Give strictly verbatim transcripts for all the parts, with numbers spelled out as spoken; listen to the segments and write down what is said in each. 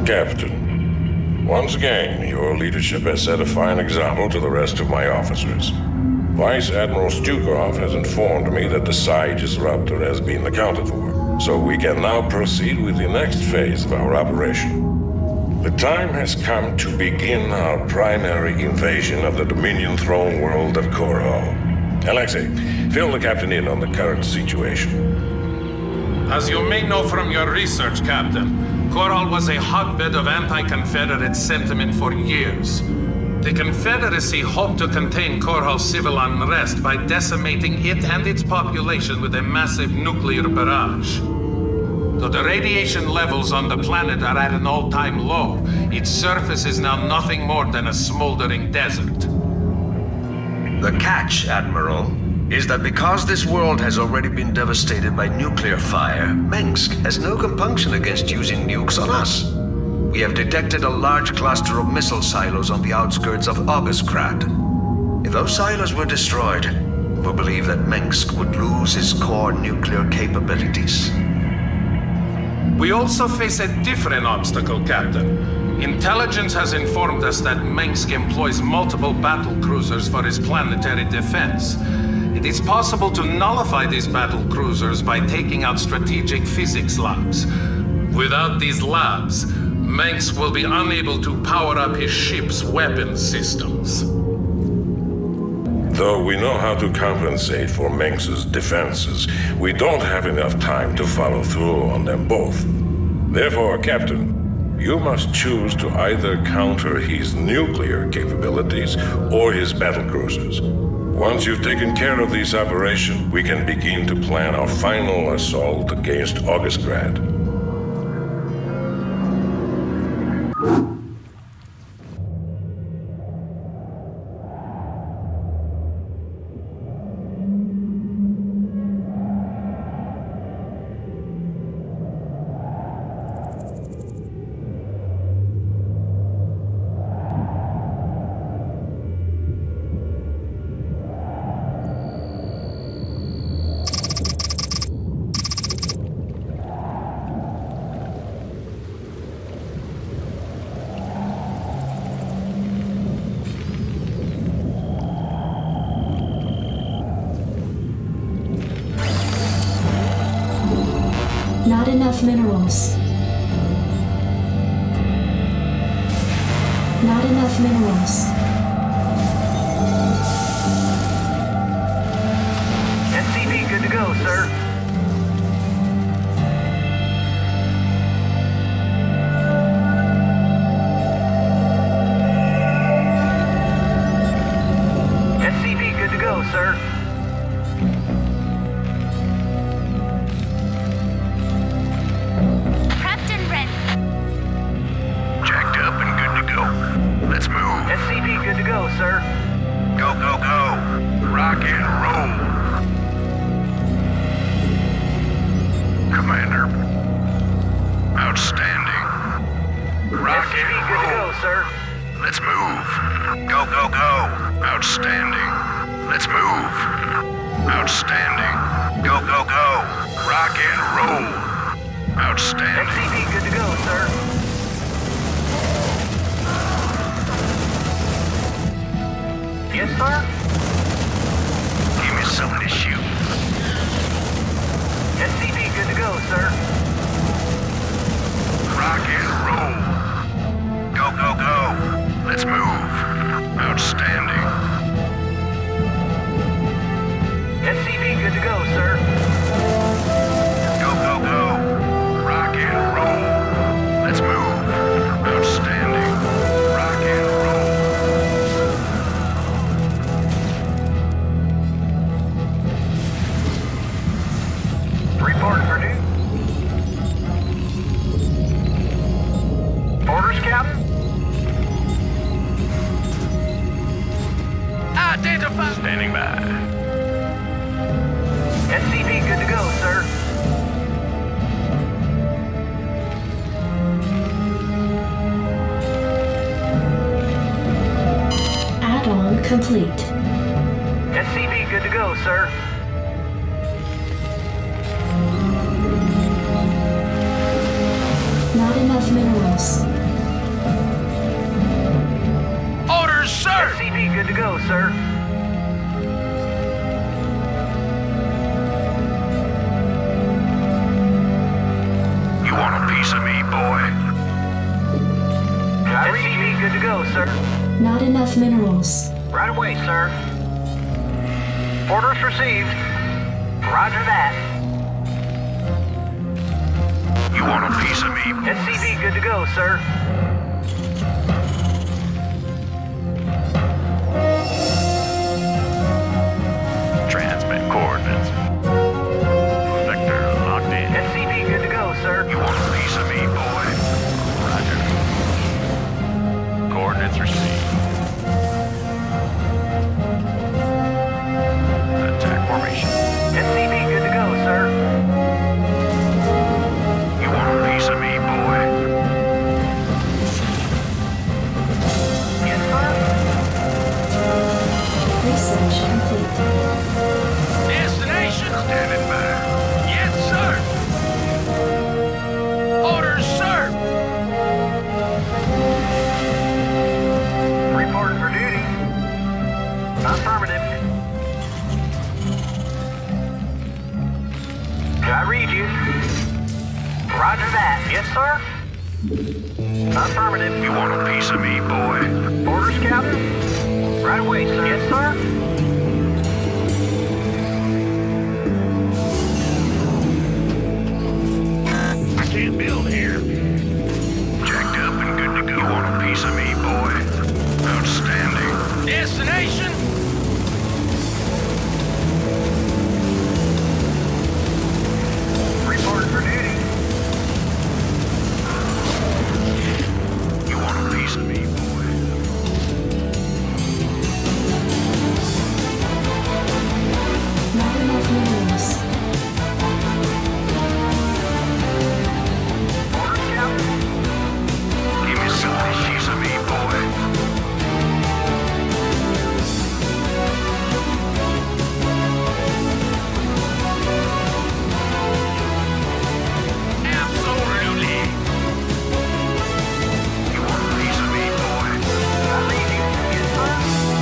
Captain. Once again, your leadership has set a fine example to the rest of my officers. Vice Admiral Stukov has informed me that the psi disruptor has been accounted for, so we can now proceed with the next phase of our operation. The time has come to begin our primary invasion of the Dominion throne world of Korhal. Alexei, fill the captain in on the current situation. As you may know from your research, Captain, Korhal was a hotbed of anti-Confederate sentiment for years. The Confederacy hoped to contain Korhal's civil unrest by decimating it and its population with a massive nuclear barrage. Though the radiation levels on the planet are at an all-time low, its surface is now nothing more than a smoldering desert. The catch, Admiral, is that because this world has already been devastated by nuclear fire, Mengsk has no compunction against using nukes on us. We have detected a large cluster of missile silos on the outskirts of Augustgrad. If those silos were destroyed, we believe that Mengsk would lose its core nuclear capabilities. We also face a different obstacle, Captain. Intelligence has informed us that Mengsk employs multiple battlecruisers for his planetary defense. It is possible to nullify these battlecruisers by taking out strategic physics labs. Without these labs, Mengsk will be unable to power up his ship's weapons systems. Though we know how to compensate for Mengsk's defenses, we don't have enough time to follow through on them both. Therefore, Captain, you must choose to either counter his nuclear capabilities or his battlecruisers. Once you've taken care of this operation, we can begin to plan our final assault against Augustgrad. Not enough minerals. Not enough minerals. S C V good to go, sir. S C V good to go, sir. S C V good to go, sir. Go, go, go. Rock and roll. Commander. Outstanding. Rock S C V and good roll. to go, sir. Let's move. Go, go, go. Outstanding. Let's move. Outstanding. Go, go, go. Rock and roll. Outstanding. S C V good to go, sir. Yes, sir? Give me something to shoot. S C V good to go, sir. Rock and roll. Go, go, go. Let's move. Outstanding. S C V good to go, sir. Go, go, go. Rock and roll. Let's move. Outstanding. Rock and roll. Report for duty. Orders, Captain? Identify! Standing by. S C V good to go, sir. Add-on complete. S C V good to go, sir. Not enough minerals. go, sir. Not enough minerals. Right away, sir. Orders received. Roger that. You want a piece of me? S C V good to go, sir. Transmit coordinates. Vector locked in. S C V good to go, sir. You want a piece of me, boy? Roger. Coordinates received. Attack formation. S C V good to go, sir. You want a piece of me, boy? Yes, sir. Research complete. Destination? Standing by. Yes, sir. Orders, sir. Reporting for duty. Affirmative. I read you. Roger that. Yes, sir. Affirmative. You want a piece of me, boy? Orders, Captain? Right away, sir. Yes, sir. I can't build here. Jacked up and good to go. You want a piece of me, boy? Outstanding. Destination? Reporting for duty. You want a piece of me, boy? Not enough minerals. Orders, Captain? Give me some piece of me, boy. Absolutely. You want a piece of me, boy? I read you. Yes, sir.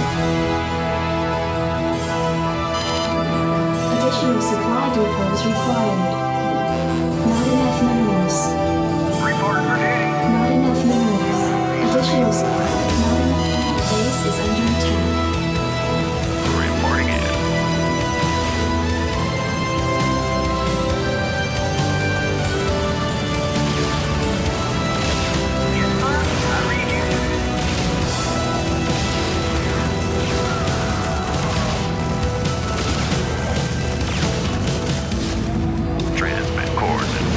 Additional supply depots required. Not enough minerals. Reporting for duty. Not enough minerals. Additional supply. Not enough. Base is under attack. Reporting in. Yes, sir. I read you. Transmit coordinates.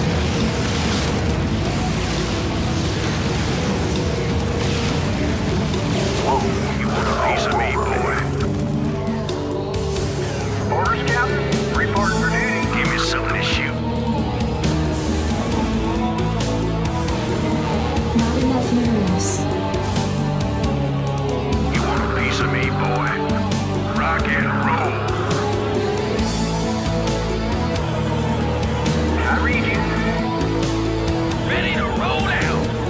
Whoa, you want a piece of me, boy? Orders, Captain? Reporting for duty. Give me something to shoot. Not enough minerals. You want a piece of me, boy? Rock and roll. I read you. Ready to roll out.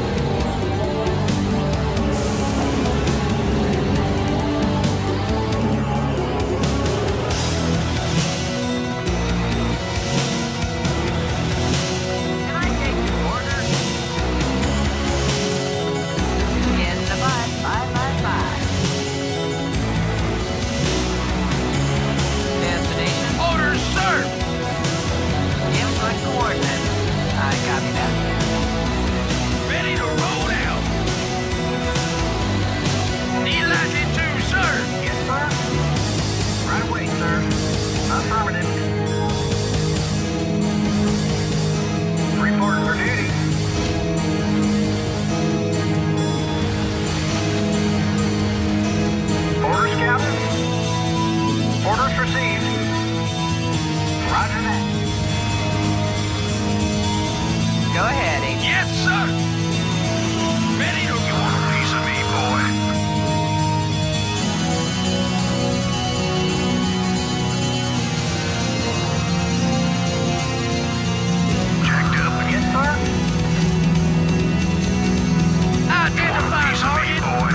Can I take your order? In the bus, five five five. Destination? Orders, sir. Input coordinates. I copy that. Ready to roll out. Delighted to, sir. Yes, sir. Right away, sir. Affirmative. Reporting for duty. Orders, Captain? Orders received. Roger that. Go ahead, Agent. Yes, sir. Ready to You want a piece of me, boy? Jacked up and Yes, sir. identify piece of me, target. boy.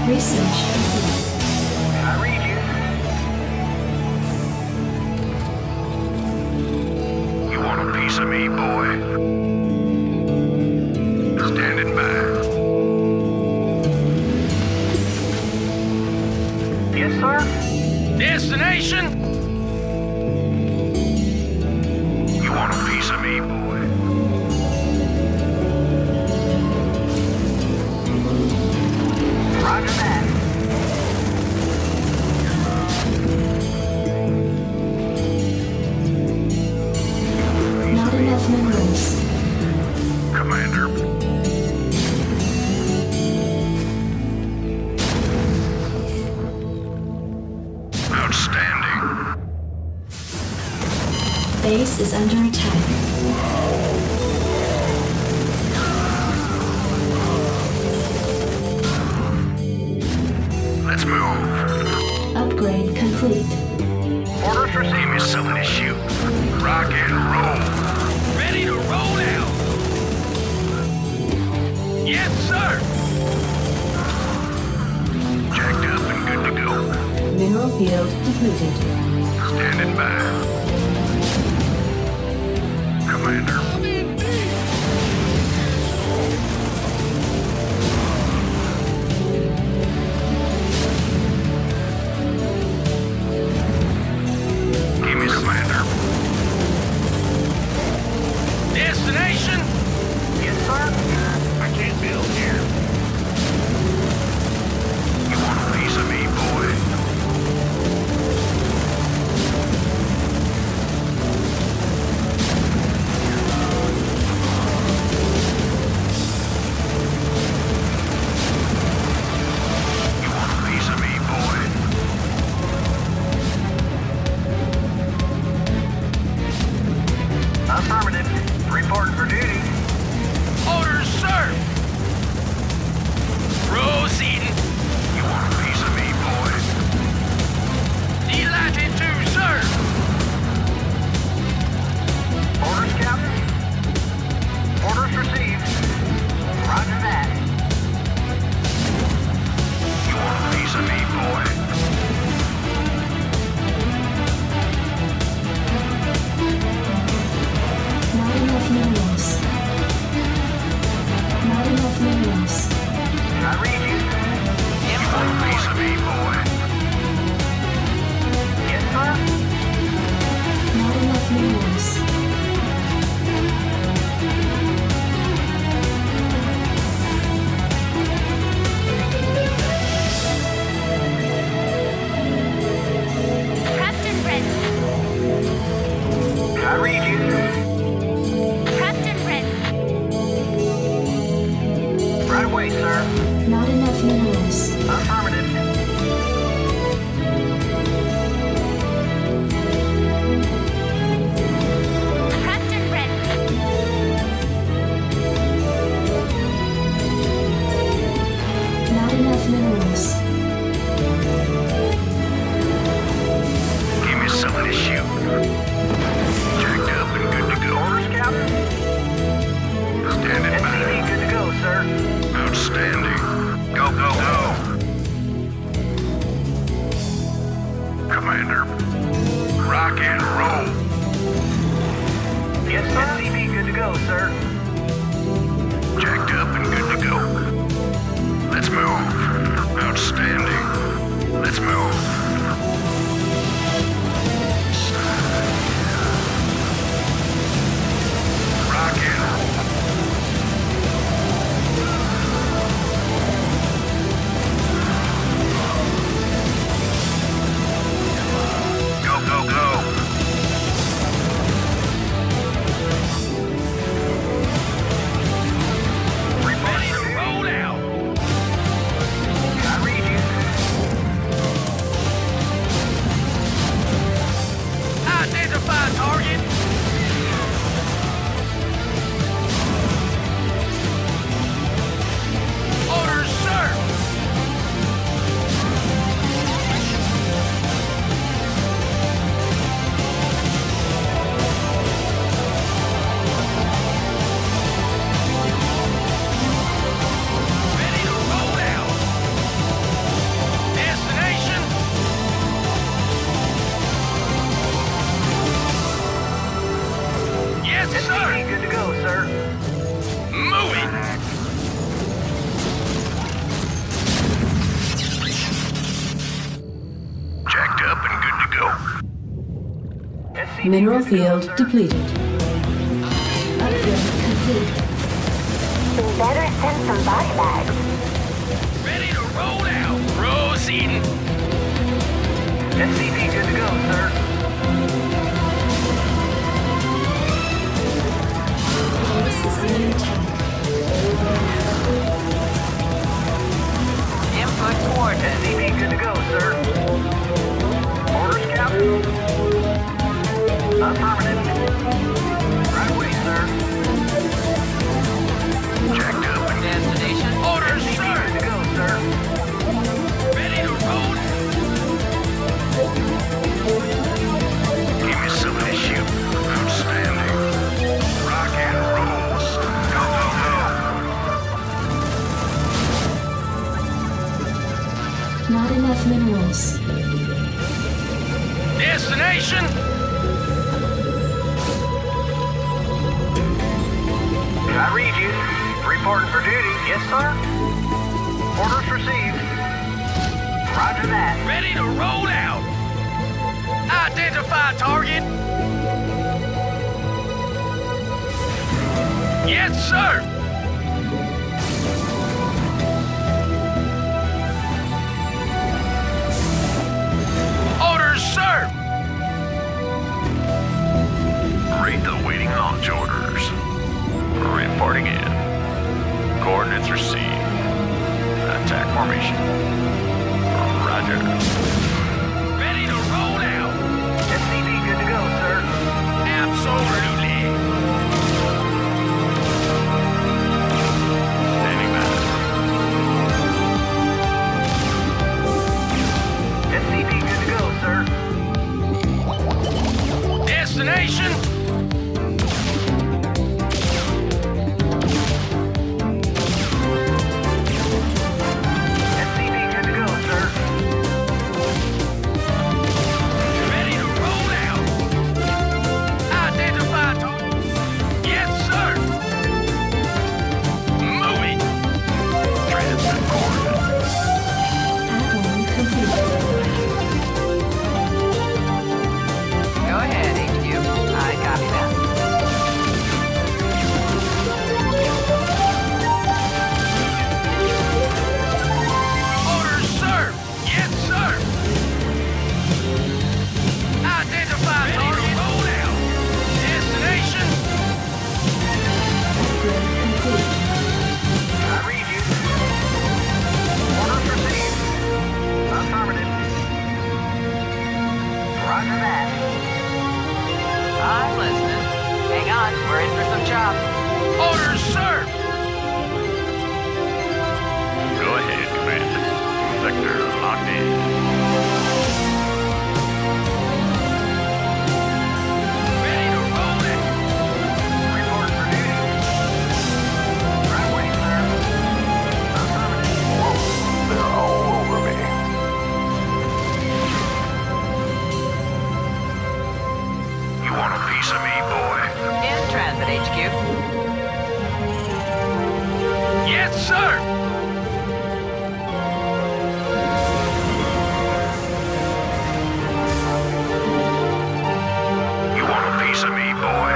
Research complete. I read you. You want a piece of me, boy? Standing by. Yes, sir. Destination? You want a piece of me, boy? Roger that. Not enough minerals. Commander. Outstanding. Base is under attack. Let's move. Upgrade complete. Orders Give received. me something to shoot. Rock and roll. Ready to roll out. Yes, sir. Jacked up and good to go. Mineral field depleted. Standing by. Commander. Give me Commander. Destination? Yes, sir. I can't build here. You want a piece of me, boy? You want a piece of me, boy? Affirmative. Reporting for duty. Orders, sir! Proceeding. You want a piece of me, boy? Delighted to, sir! Orders, Captain. Orders received. Roger that. You want a piece of me, boy? Not enough minerals. Not enough minerals. I read you. You want a piece of me, boy? Yes, sir. Not enough minerals. Captain Brent. I read you. Captain Brent. Right away, sir. Not enough minerals. Affirmative. Captain Brent. Not enough minerals. Give me something to shoot. Jacked up and good to go. Orders, Captain. Standing S C by. V good to go, sir. Outstanding. Go, go, go. Commander. Rock and roll. Yes, sir. S C V good to go, sir. Jacked up and good to go. Let's move. Outstanding. Let's move. Rock and roll. Go, go, go. Ready to roll out. I read you. Mineral field depleted. Upgrade complete. We better send some body bags. Ready to roll out. Proceeding. S C V good to go, sir. Base is under attack. Input coordinates. S C V good to go, sir. Orders, Captain? Affirmative. Right away, sir. Checked up. Destination. Orders, S C V sir. good to go, sir. Ready to roll. Give me some of this shit. Outstanding. Rock and roll. Go, go, go. Not enough minerals. Destination. I read you. Reporting for duty. Yes, sir. Orders received. Roger that. Ready to roll out. Identify target. Yes, sir. Orders, sir. Read the waiting launch orders. Reporting in. Coordinates received. Attack formation. Roger. Ready to roll out. S C V good to go, sir. Absolutely. Standing by. S C V good to go, sir. Destination. S C V good to go, sir. Ready to roll out. Identify target. Yes, sir. Moving. Transmit coordinates. Add-on complete. Go ahead, H Q. I copy that. Orders, sir. Yes, sir. Identify target. Roll out. Destination. Upgrade complete. I read you. Orders received. Affirmative. Roger that. I'm listening. Hang on, we're in for some chop. Orders, sir. Go ahead, Commander. Sector locked in. Ready to roll it. Report for duty. Right away, sir. Affirmative. Whoa, they're all over me. You want a piece of me, boy? In transit, H Q. Yes, sir. You want a piece of me, boy?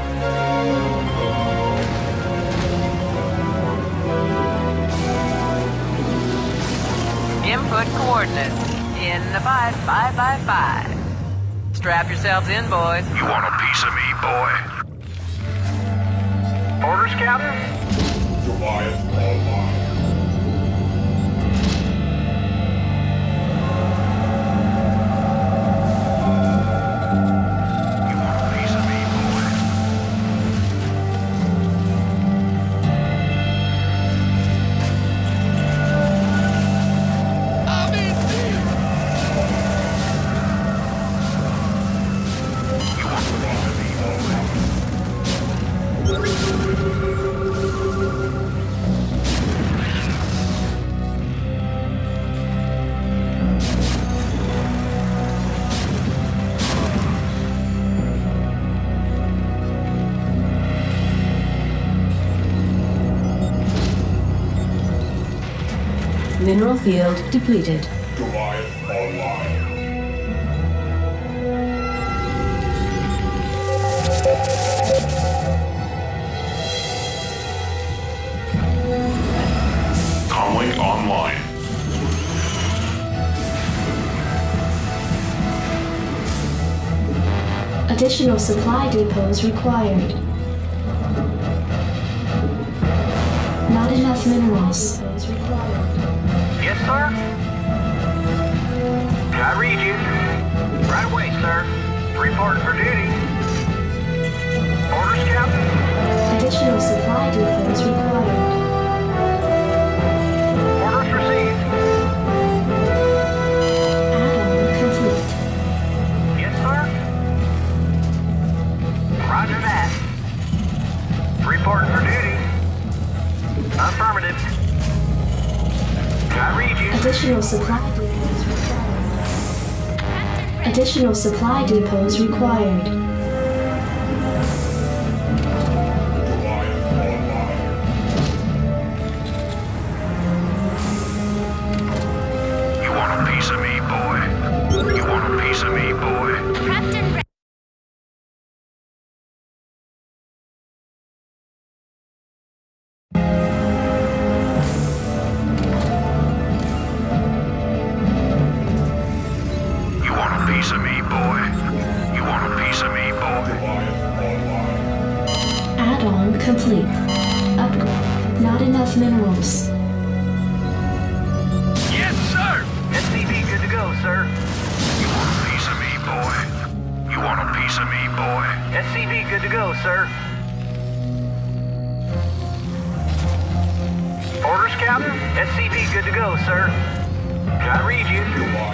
Input coordinates. In the five, five, five, five. Strap yourselves in, boys. You want a piece of me, boy? Orders, Captain? Goliath online. You want a piece of me, boy? I'm in deep. You want a piece of me, Mineral field depleted. Goliath online. Currently online. Additional supply depots required. Not enough minerals. Yes, sir? I read you. Right away, sir. Reporting for duty. Orders, Captain? Additional supply depots required. Orders received. Add-on complete. Yes, sir? Roger that. Reporting for duty. Affirmative. I read you. Additional supply depots required. Additional supply depots required. You want a piece of me, boy? You want a piece of me, boy? Captain You want a piece of me, boy? You want a piece of me, boy? Add-on complete. Upgrade. Not enough minerals. Yes, sir! S C V good to go, sir. You want a piece of me, boy? You want a piece of me, boy? S C V good to go, sir. Orders, Captain? S C V good to go, sir. I read you.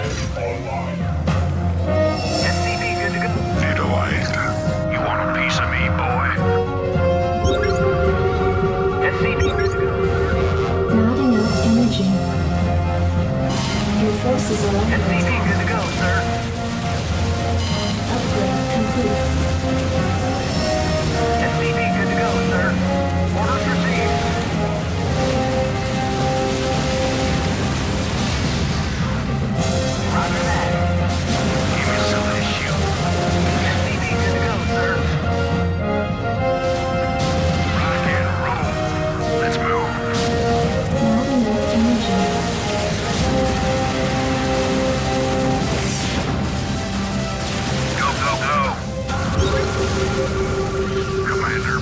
S C V good to go. Vitalized. You want a piece of me, boy? S C V good to go. Not enough energy. Your forces are S C V under good to go, sir. upgrade complete. S C V good to go, sir. Orders received. Roger that. Give me some of this shit. S C V good to go, sir. Rock and roll. Let's move. Not enough energy. Go, go, go. Commander.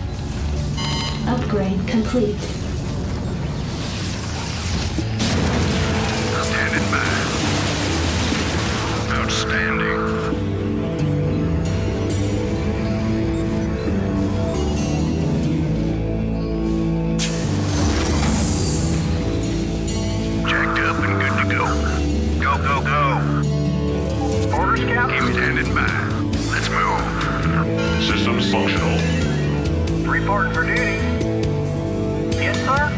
Upgrade complete. Standing by. Outstanding. Jacked up and good to go. Go, go, go. Orders, Keep Captain? standing by. Let's move. Systems functional. Reporting for duty. Yes, sir?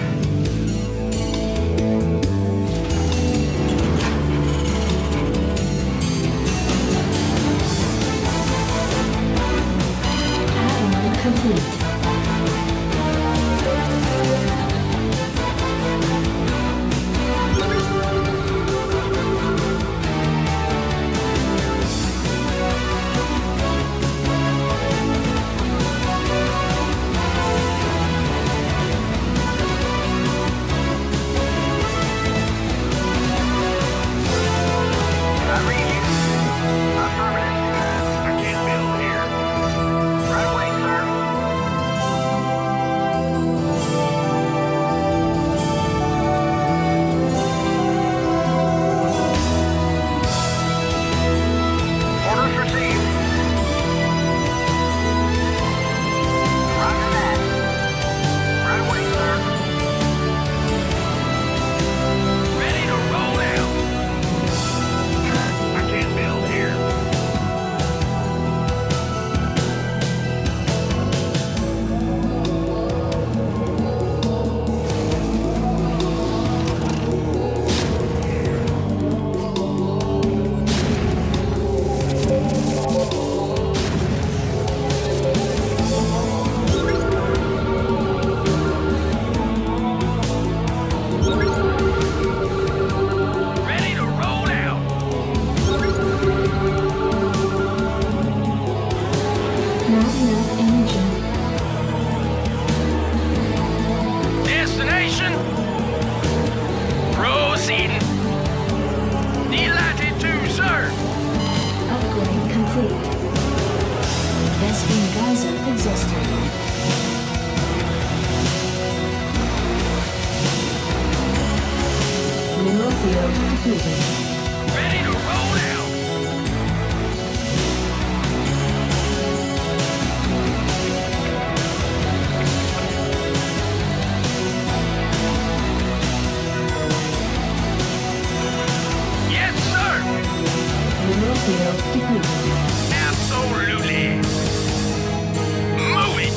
Add-on complete. Mineral field depleted. Absolutely. Move it.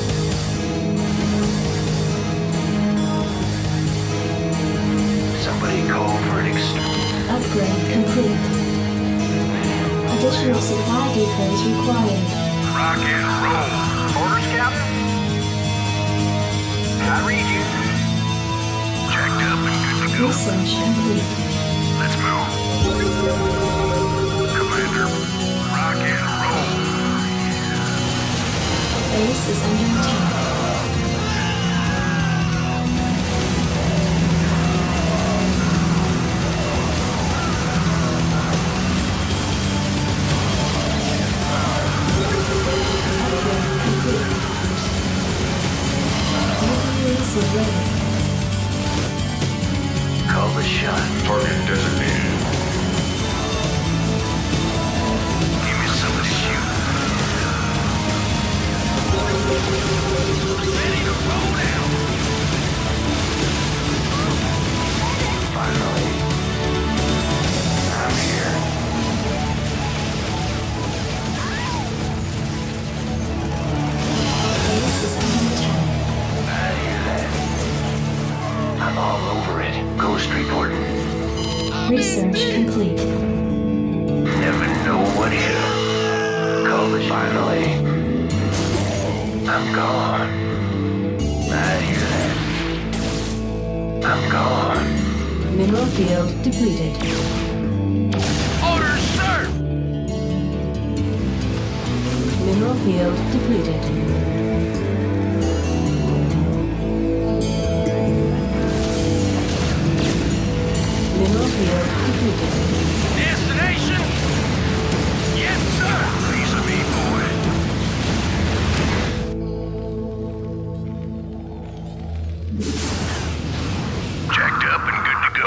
Somebody call for an ex... Upgrade complete. Additional supply depots required. Rock and roll. Orders, Captain? I read you. Checked up and good to go. Research complete. Let's move. Commander, rock and roll. Base is under attack. Call the shot. Target designated. Give me something to shoot. Ready to roll now. Finally. I'm here. Base is under attack. I hear that. I'm all over it. Ghost reporting. Research complete. Never know what hit him. Call the finally. I'm gone. I hear that. I'm gone. Mineral field depleted. Orders, sir. Mineral field depleted. Mineral field depleted. Destination? Yes, sir. Piece of me, boy. Checked up and good to go.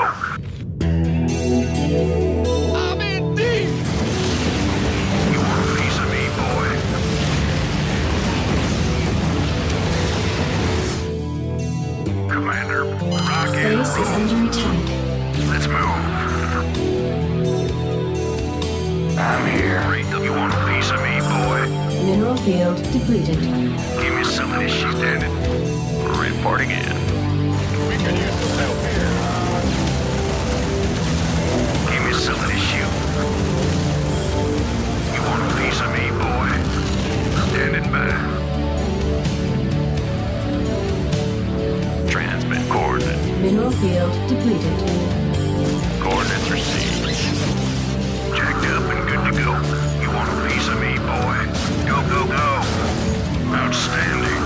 I'm in deep. You want a piece of me, boy? Commander, rock and Base is roll. under attack. Let's move. I'm here. Great. You want a piece of me, boy? Mineral field depleted. Give me some of this shit, Standing. Report again. We can use some help here. Give me some of this shit. You want a piece of me, boy? Standing by. Transmit coordinates. Mineral field depleted. Coordinates received. Checked up and good to go. You want a piece of me, boy? Go, go, go. Outstanding.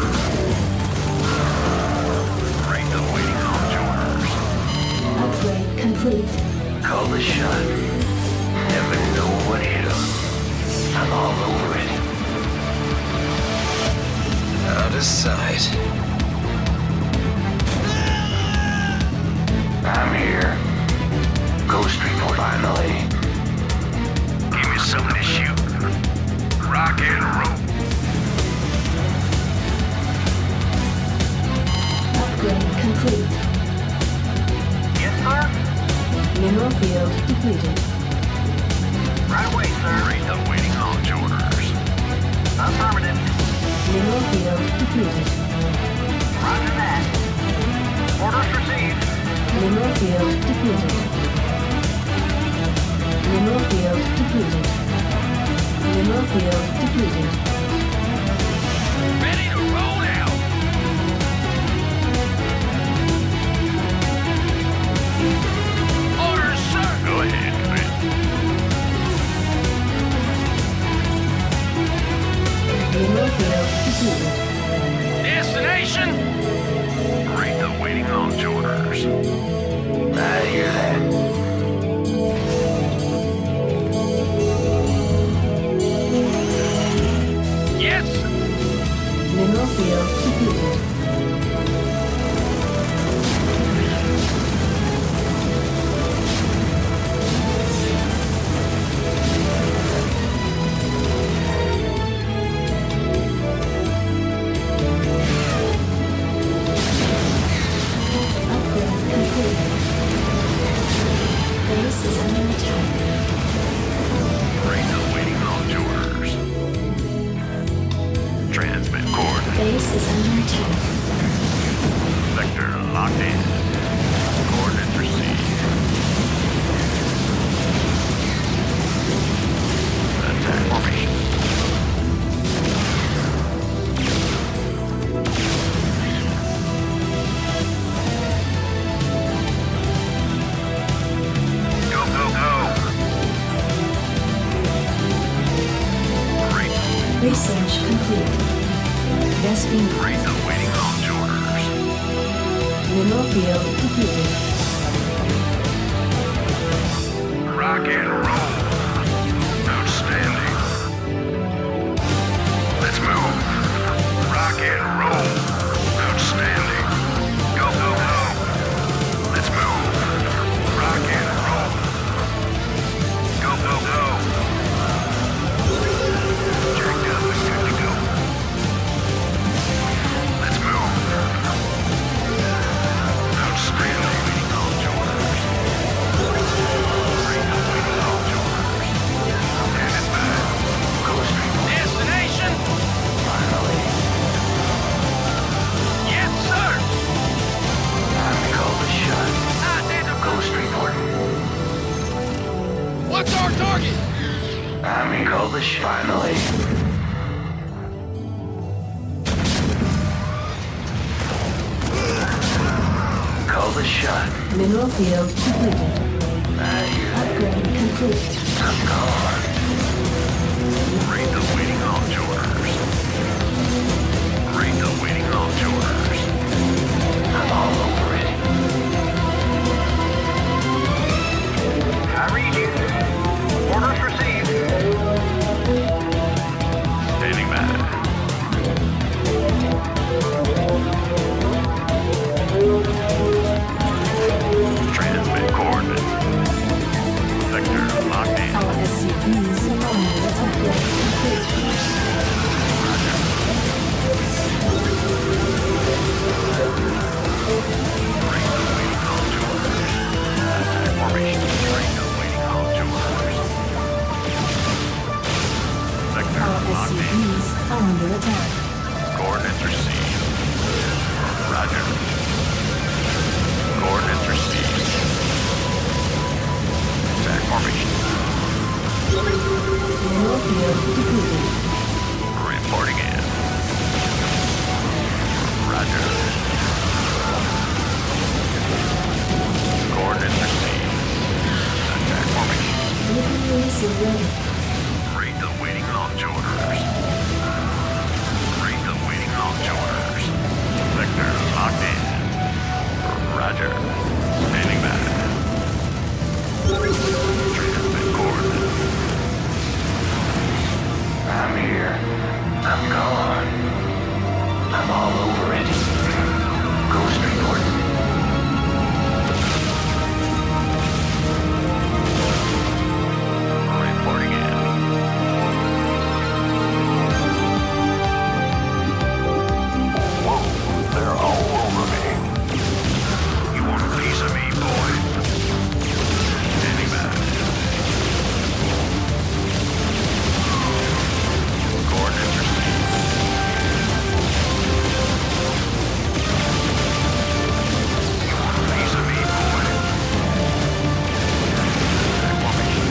Great, I'm waiting on orders. Upgrade complete. Call the shot. Never know what hit him. I'm all over it. Out of sight. I'm here. Ghost report finally. Give me something to shoot. Rock and roll. Upgrade complete. Yes, sir. Mineral field depleted. Right away, sir. Great, I'm waiting on orders. Affirmative. Mineral field depleted. Roger that. Orders received. Mineral field depleted. Mineral field depleted. Mineral field depleted. Ready to roll out. Orders, sir. Go ahead, Chris. Mineral field depleted. Destination? Great, I'm waiting on orders. I hear that. Yes. Mineral field depleted. Upgrade complete. Research complete. Vespine. Read the waiting launch orders. Mineral field completed. Rock and roll. Outstanding. Let's move. Rock and roll. Outstanding. Go, go, go. Let's move. Rock and roll. Go, go, go. Checked up and good to go. Let's move. Outstanding. Waiting on orders. Bring the waiting on orders. Headed back. Coast destination. Finally. Yes, sir. I'm called the shot. Ghost reporting. What's our target? I'm called the shot. Finally. Call the shot. Mineral field completed. I hear that. Upgrade complete. I'm gone. Read the waiting launch orders. Read the waiting launch orders. I'm all over it. I read you. Orders received. Standing by. Transmit coordinates. Sector locked in. Our S C Vs are under attack. Complete. Read the waiting launch orders. Formation. Read the waiting launch orders. Sector Our locked in. S C Vs are under attack. Coordinates received. Roger. Coordinates received. Attack formation. Mineral field completed. Reporting in. Roger. Coordinates received. Attack formation. Looking release is ready. Read the waiting launch orders. Read the waiting launch orders. Sector locked in. Roger. Standing by. Transmit coordinates. I'm here. I'm gone. I'm all over it. Ghost reporting. Reporting in. Whoa, they're all over me. You want a piece of me, boy? Standing by. Coordinates received. You want a piece of me, boy? Formation.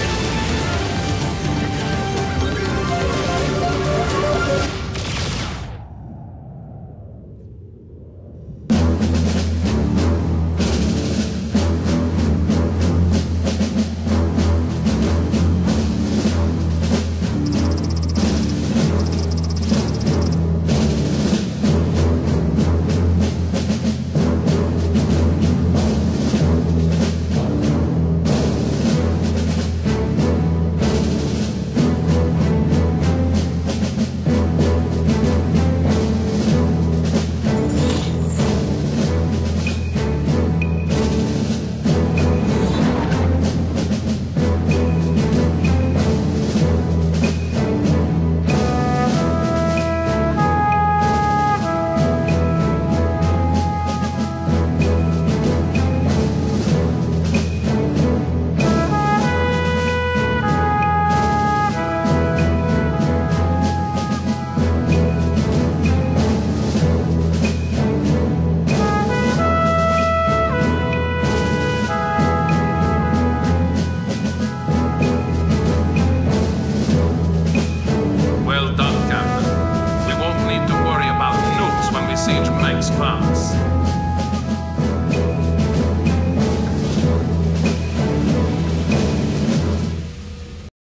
Well done, Captain. We won't need to worry about nukes when we siege Meng's Pass.